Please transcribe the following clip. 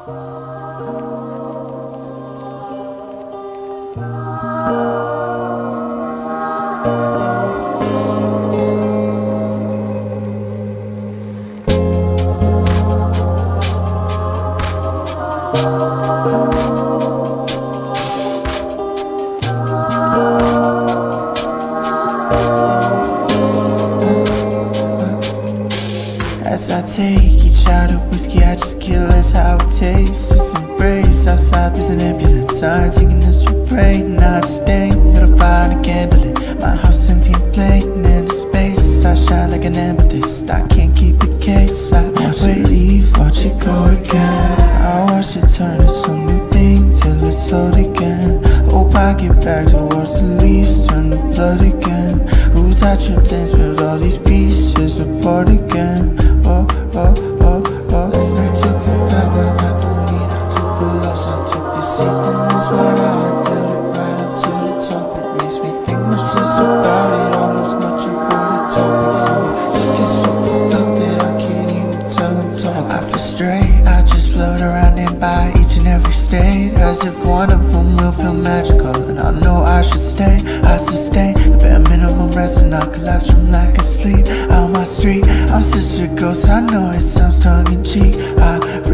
As I take each shot of whiskey, I just kill, that's how it tastes. This embrace, outside there's an ambulance siren singing this refrain. Not a stain, little fire and a candle lit. My house empty and plain, into space I shine like an amethyst, I can't keep a case. I watch it leave, watch it go again. I watch it turn to some new thing till it's sold again. Hope I get back towards the leaves, turn to blood again. Who's I tripped and spilled all these pieces apart again. Oh, oh, oh, oh. Last night took a power, I don't mean I took a loss. I took this hit and this right out and filled it right up to the top. It makes me think much less about it, all those much of the topics. Some just get so fucked up that I can't even tell them talk. I feel straight, I just float around and by each and every state, as if one of them will feel magical. And I know I should stay, I sustain the bare minimum rest and I collapse from lack of sleep. Out my street, I'm such a ghost, I know it sounds tongue-in-cheek. I